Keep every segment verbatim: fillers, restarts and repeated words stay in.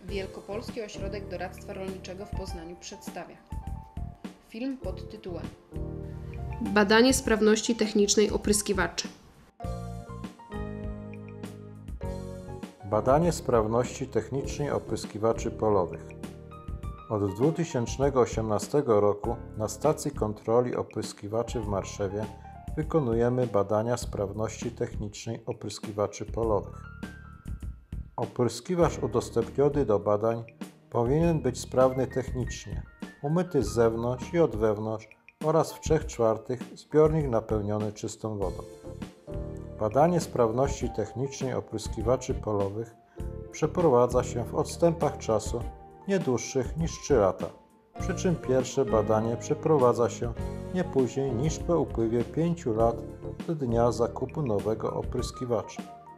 Wielkopolski Ośrodek Doradztwa Rolniczego w Poznaniu przedstawia film pod tytułem Badanie sprawności technicznej opryskiwaczy. Badanie sprawności technicznej opryskiwaczy polowych. Od dwa tysiące osiemnastego roku na stacji kontroli opryskiwaczy w Marszewie wykonujemy badania sprawności technicznej opryskiwaczy polowych. Opryskiwacz udostępniony do badań powinien być sprawny technicznie, umyty z zewnątrz i od wewnątrz oraz w trzech czwartych zbiornik napełniony czystą wodą. Badanie sprawności technicznej opryskiwaczy polowych przeprowadza się w odstępach czasu nie dłuższych niż trzy lata, przy czym pierwsze badanie przeprowadza się nie później niż po upływie pięciu lat do dnia zakupu nowego opryskiwacza.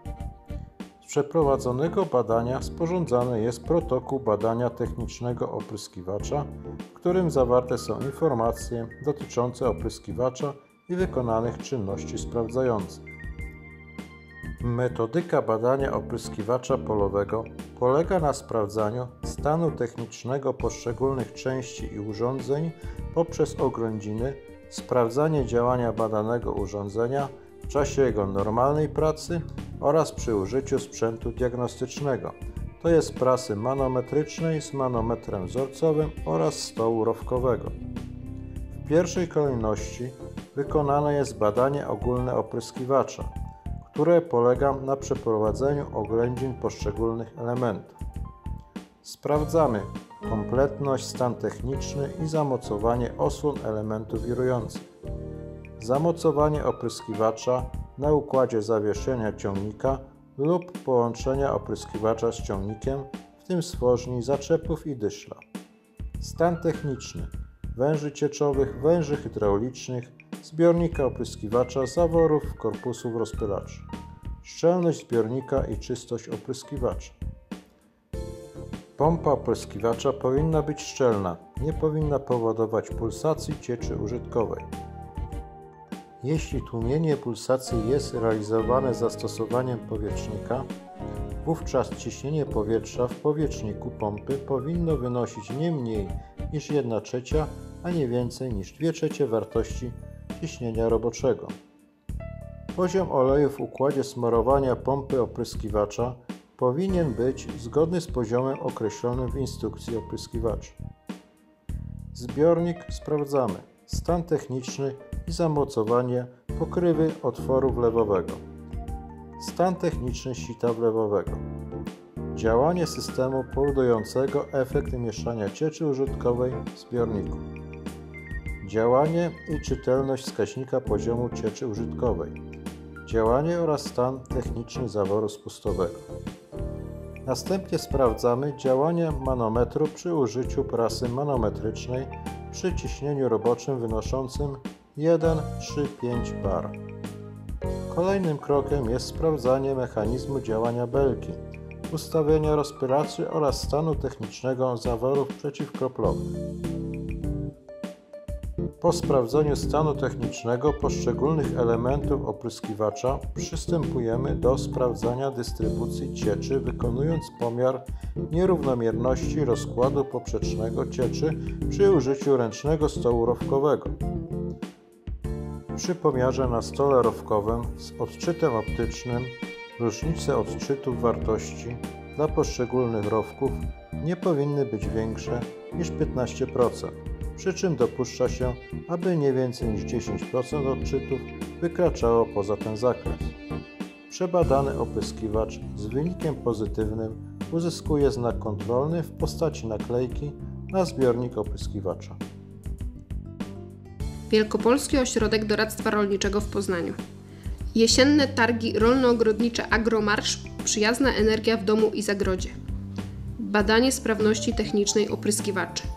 Z przeprowadzonego badania sporządzany jest protokół badania technicznego opryskiwacza, w którym zawarte są informacje dotyczące opryskiwacza i wykonanych czynności sprawdzających. Metodyka badania opryskiwacza polowego polega na sprawdzaniu stanu technicznego poszczególnych części i urządzeń poprzez oględziny, sprawdzanie działania badanego urządzenia w czasie jego normalnej pracy oraz przy użyciu sprzętu diagnostycznego, to jest prasy manometrycznej z manometrem wzorcowym oraz stołu rowkowego. W pierwszej kolejności wykonane jest badanie ogólne opryskiwacza, które polega na przeprowadzeniu oględzin poszczególnych elementów. Sprawdzamy kompletność, stan techniczny i zamocowanie osłon elementów wirujących. Zamocowanie opryskiwacza na układzie zawieszenia ciągnika lub połączenia opryskiwacza z ciągnikiem, w tym stworzni, zaczepów i dyszla. Stan techniczny węży cieczowych, węży hydraulicznych, zbiornika opryskiwacza, zaworów, korpusów rozpylaczy. Szczelność zbiornika i czystość opryskiwacza. Pompa opryskiwacza powinna być szczelna, nie powinna powodować pulsacji cieczy użytkowej. Jeśli tłumienie pulsacji jest realizowane zastosowaniem powietrznika, wówczas ciśnienie powietrza w powietrzniku pompy powinno wynosić nie mniej niż jedna trzecia, a nie więcej niż dwie trzecie wartości ciśnienia roboczego. Poziom oleju w układzie smarowania pompy opryskiwacza powinien być zgodny z poziomem określonym w instrukcji opryskiwacza. Zbiornik sprawdzamy. Stan techniczny i zamocowanie pokrywy otworu wlewowego. Stan techniczny sita wlewowego. Działanie systemu powodującego efekt mieszania cieczy użytkowej w zbiorniku. Działanie i czytelność wskaźnika poziomu cieczy użytkowej. Działanie oraz stan techniczny zaworu spustowego. Następnie sprawdzamy działanie manometru przy użyciu prasy manometrycznej przy ciśnieniu roboczym wynoszącym jeden, trzy, pięć bar. Kolejnym krokiem jest sprawdzanie mechanizmu działania belki, ustawienia rozpylaczy oraz stanu technicznego zaworów przeciwkroplowych. Po sprawdzeniu stanu technicznego poszczególnych elementów opryskiwacza przystępujemy do sprawdzania dystrybucji cieczy, wykonując pomiar nierównomierności rozkładu poprzecznego cieczy przy użyciu ręcznego stołu rowkowego. Przy pomiarze na stole rowkowym z odczytem optycznym różnice odczytów wartości dla poszczególnych rowków nie powinny być większe niż piętnaście procent. Przy czym dopuszcza się, aby nie więcej niż dziesięć procent odczytów wykraczało poza ten zakres. Przebadany opryskiwacz z wynikiem pozytywnym uzyskuje znak kontrolny w postaci naklejki na zbiornik opryskiwacza. Wielkopolski Ośrodek Doradztwa Rolniczego w Poznaniu. Jesienne targi rolno-ogrodnicze Agromarsz. Przyjazna energia w domu i zagrodzie. Badanie sprawności technicznej opryskiwaczy.